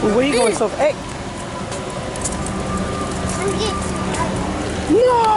Where are you going, Sophie? Hey! I'm getting. No!